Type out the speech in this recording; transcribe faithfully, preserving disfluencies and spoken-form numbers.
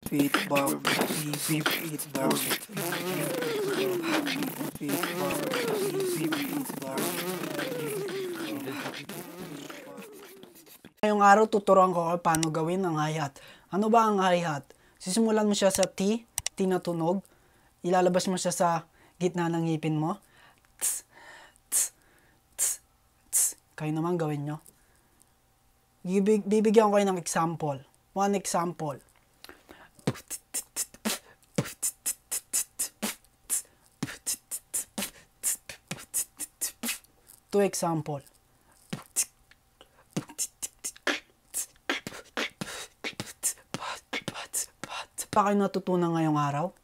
beatbox, beatbox, beatbox, beatbox. Ngayong araw tuturuan ko kayo paano gawin ang hi-hat. Ano ba ang hi-hat? Sisimulan mo siya sa T, T na tunog. Ilalabas mo siya sa gitna ng ngipin mo. Tss, tss, tss, tss. Kayo naman gawin nyo. Bibig bibigyan ko kayo ng example. One example. Two example. Pa kayo natutunan ngayong araw?